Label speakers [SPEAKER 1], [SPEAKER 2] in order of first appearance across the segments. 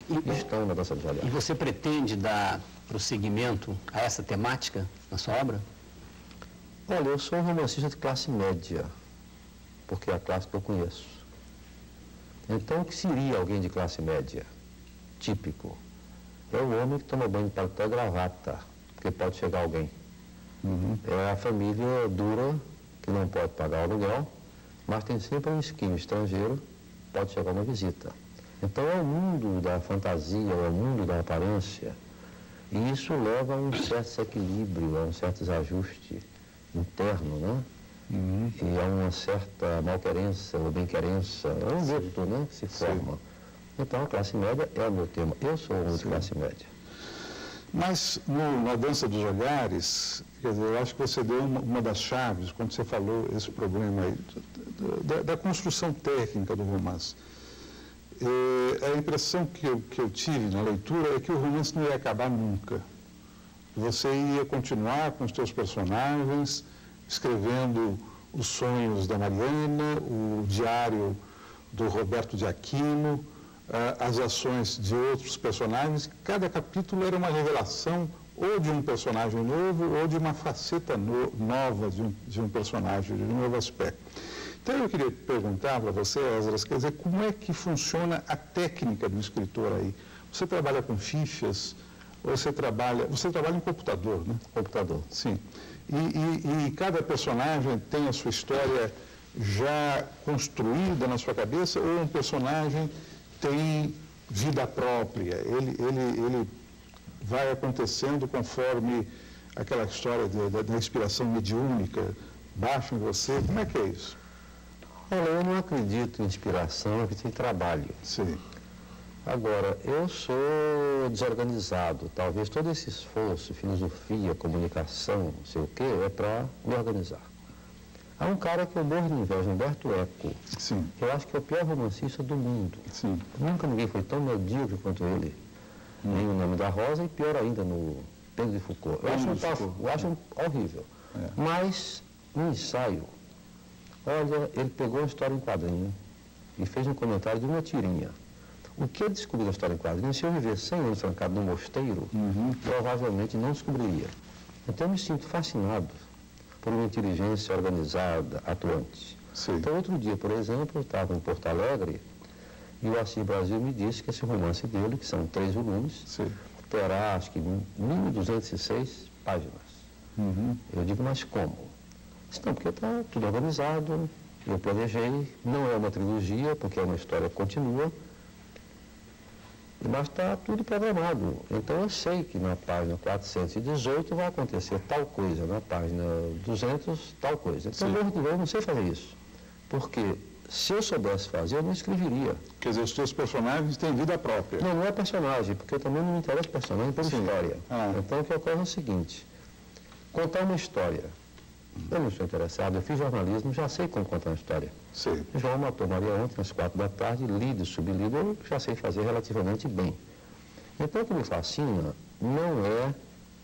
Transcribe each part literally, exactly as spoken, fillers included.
[SPEAKER 1] e, estão na Dança dos Olhares.
[SPEAKER 2] E você pretende dar prosseguimento a essa temática na sua obra?
[SPEAKER 1] Olha, eu sou um romancista de classe média, porque é a classe que eu conheço. Então, o que seria alguém de classe média? Típico. É o homem que toma banho de paletó e gravata, porque pode chegar alguém. Uhum. É a família dura, que não pode pagar o aluguel, mas tem sempre um esquema estrangeiro, pode chegar uma visita. Então, é o mundo da fantasia, é o mundo da aparência, e isso leva a um certo desequilíbrio, a um certo desajuste interno, né? Uhum. E a uma certa malquerença ou bem-querença, é um gosto, né, que se forma. Sim. Então, a classe média é o meu tema. Eu sou um de classe média.
[SPEAKER 3] Mas, no, na Dança dos Olhares, quer dizer, eu acho que você deu uma, uma das chaves, quando você falou esse problema aí, da, da construção técnica do romance. É, a impressão que eu, que eu tive na leitura é que o romance não ia acabar nunca. Você ia continuar com os seus personagens, escrevendo os sonhos da Mariana, o diário do Roberto de Aquino, as ações de outros personagens. Cada capítulo era uma revelação ou de um personagem novo ou de uma faceta no, nova de um, de um personagem, de um novo aspecto. Então eu queria perguntar para você, Esdras, quer dizer, como é que funciona a técnica do escritor aí? Você trabalha com fichas, ou você trabalha, você trabalha em computador, né?
[SPEAKER 1] Computador.
[SPEAKER 3] Sim. E, e, e cada personagem tem a sua história já construída na sua cabeça, ou um personagem tem vida própria, ele, ele, ele vai acontecendo conforme aquela história de, da, da inspiração mediúnica baixa em você, como é que é isso?
[SPEAKER 1] Olha, eu não acredito em inspiração, eu acredito em trabalho.
[SPEAKER 3] Sim.
[SPEAKER 1] Agora, eu sou desorganizado, talvez todo esse esforço, filosofia, comunicação, não sei o quê, é para me organizar. Há um cara que eu morro de inveja, Humberto Eco.
[SPEAKER 3] Sim.
[SPEAKER 1] Eu acho que é o pior romancista do mundo.
[SPEAKER 3] Sim.
[SPEAKER 1] Nunca ninguém foi tão medíocre quanto ele. Hum. Nem O Nome da Rosa e pior ainda no Pedro de Foucault. Eu acho, um, Foucault. eu acho um horrível. É. Mas, no ensaio, olha, ele pegou a história em quadrinho e fez um comentário de uma tirinha. O que ele descobriu na história em quadrinho, se eu viver cem anos trancado no mosteiro, uhum. provavelmente não descobriria. Então eu me sinto fascinado por uma inteligência organizada, atuante. Sim. Então, outro dia, por exemplo, eu estava em Porto Alegre e o Assis Brasil me disse que esse romance dele, que são três volumes, Sim. terá, acho que, mil duzentas e seis páginas. Uhum. Eu digo, mas como? Disse, não, porque está tudo organizado, eu planejei, não é uma trilogia, porque é uma história que continua, mas está tudo programado. Então eu sei que na página quatrocentos e dezoito vai acontecer tal coisa, na página duzentos, tal coisa. Então, eu não sei fazer isso. Porque se eu soubesse fazer, eu não escreveria.
[SPEAKER 3] Quer dizer, os seus personagens têm vida própria.
[SPEAKER 1] Não, não é personagem, porque eu também não me interesso por personagem, pela história. Ah. Então o que ocorre é o seguinte, contar uma história. Eu não estou interessado, eu fiz jornalismo, já sei como contar uma história.
[SPEAKER 3] Sim.
[SPEAKER 1] João matou Maria ontem, às quatro da tarde, lido e sublido, eu já sei fazer relativamente bem. Então, o que me fascina não é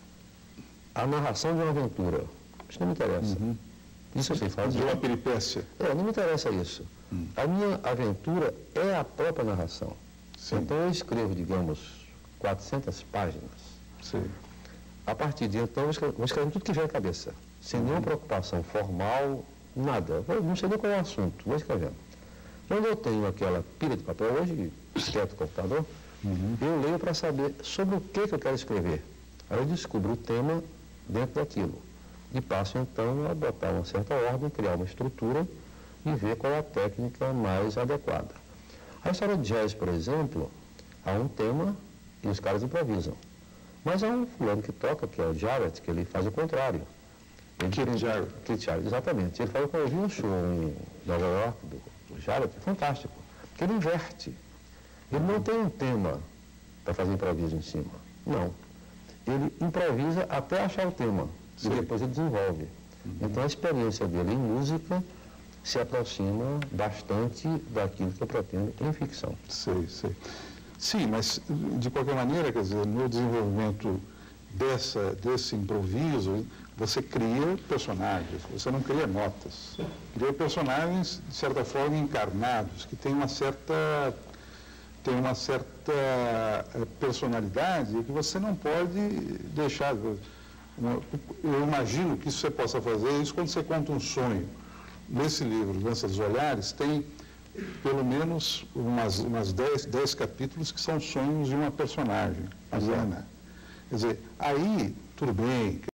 [SPEAKER 1] a narração de uma aventura. Isso não me interessa. Uhum. Isso eu sei fazer.
[SPEAKER 3] De uma peripécia.
[SPEAKER 1] É, não me interessa isso. Hum. A minha aventura é a própria narração. Sim. Então, eu escrevo, digamos, quatrocentas páginas.
[SPEAKER 3] Sim.
[SPEAKER 1] A partir de então, eu escrevo, eu escrevo tudo que vem à cabeça. Sem nenhuma preocupação formal, nada. Eu não sei nem qual é o assunto, vou escrevendo. Quando eu tenho aquela pilha de papel, hoje, esquerdo do computador, uhum. eu leio para saber sobre o que, que eu quero escrever. Aí eu descubro o tema dentro daquilo. E passo, então, a botar uma certa ordem, criar uma estrutura e ver qual é a técnica mais adequada. A história de jazz, por exemplo, há um tema e os caras improvisam. Mas há um fulano que toca, que é o Jarrett, que ele faz o contrário.
[SPEAKER 3] Keith Jarrett.
[SPEAKER 1] Keith Jarrett, exatamente. Ele falou que eu vi um show em Nova York, do, do Jarrett, fantástico, que ele inverte. Ele não tem um tema para fazer improviso em cima. Não. Ele improvisa até achar o tema. Sim. E depois ele desenvolve. Uhum. Então a experiência dele em música se aproxima bastante daquilo que eu pretendo em ficção.
[SPEAKER 3] Sei, sei. Sim, mas de qualquer maneira, quer dizer, no desenvolvimento dessa, desse improviso, você cria personagens, você não cria notas. Cria personagens, de certa forma, encarnados, que têm uma certa, tem uma certa personalidade que você não pode deixar. Eu imagino que isso você possa fazer isso quando você conta um sonho. Nesse livro, Dança dos Olhares, tem pelo menos umas, umas dez, dez capítulos que são sonhos de uma personagem, a Ana. Quer dizer, aí, tudo bem.